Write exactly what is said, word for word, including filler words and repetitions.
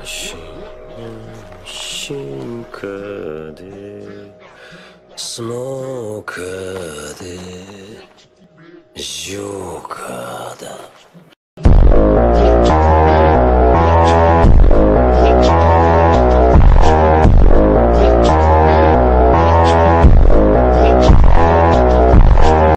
新進化でスモーカーでジョーカーだ。